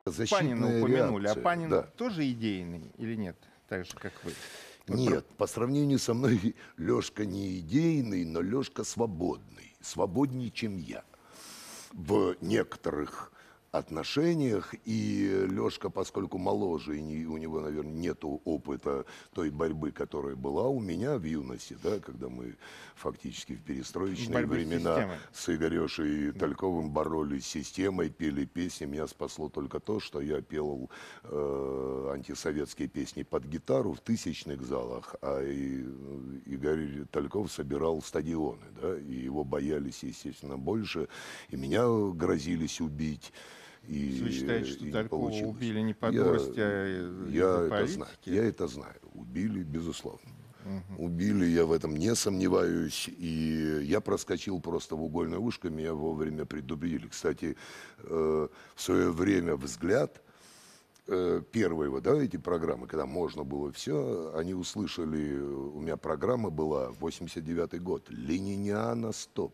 Панина защитная упомянули. А реакция. Панин Да. тоже идейный или нет? Так же, как вы? Нет, по сравнению со мной Лёшка не идейный, но Лёшка свободный. Свободнее, чем я. В некоторых отношениях, и Лёшка, поскольку моложе, и у него, наверное, нету опыта той борьбы, которая была у меня в юности, да, когда мы фактически в перестроечные Борьбы с времена системой. с Игорёшей Тальковым боролись с системой, пели песни. Меня спасло только то, что я пел антисоветские песни под гитару в тысячных залах, а Игорь Тальков собирал стадионы, да, и его боялись, естественно, больше, и меня грозились убить. Вы считаете, что И не Талькова получилось. убили не по дурости, а из-за политики? Я это знаю. Убили, безусловно. Убили, я в этом не сомневаюсь. И я проскочил просто в угольное ушко, меня вовремя предупредили. Кстати, в свое время «Взгляд», первые вот, да, эти программы, когда можно было все, они услышали, у меня программа была 89-й год, «Лениниана стоп».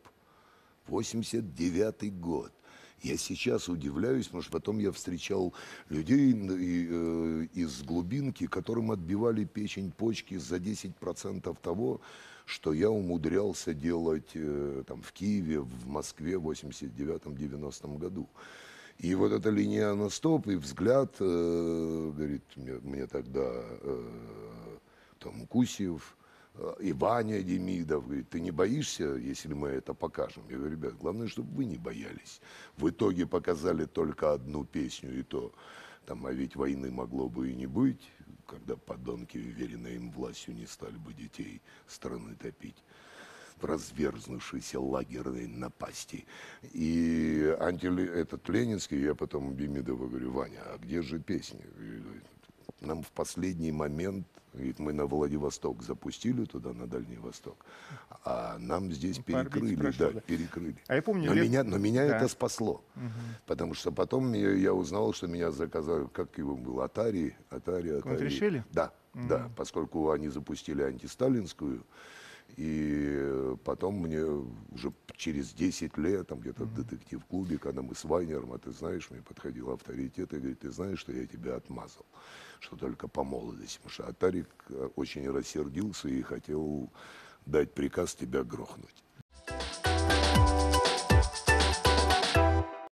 89-й год. Я сейчас удивляюсь, потому что потом я встречал людей из глубинки, которым отбивали печень, почки за 10% того, что я умудрялся делать там, в Киеве, в Москве в 89-90 году. И вот эта линия на стоп и взгляд, говорит мне тогда там Кусев, и Ваня Демидов, говорит, ты не боишься, если мы это покажем? Я говорю, ребят, главное, чтобы вы не боялись. В итоге показали только одну песню, и то, там, а ведь войны могло бы и не быть, когда подонки, уверенные им властью, не стали бы детей страны топить в разверзнувшейся лагерной напасти. И этот ленинский, я потом Демидову говорю, Ваня, а где же песни? Нам в последний момент, говорит, мы на Владивосток запустили туда, на Дальний Восток, а нам здесь перекрыли, прошло, да. перекрыли. А я помню, Но меня да. это спасло, потому что потом я узнал, что меня заказали, как его было, Атари. Квадришвили? Да, да, поскольку они запустили антисталинскую, и потом мне уже через 10 лет, там где-то в детектив-клубе, когда мы с Вайнером, а ты знаешь, мне подходил авторитет и говорит, ты знаешь, что я тебя отмазал, что только по молодости. Потому что Атарик очень рассердился и хотел дать приказ тебя грохнуть.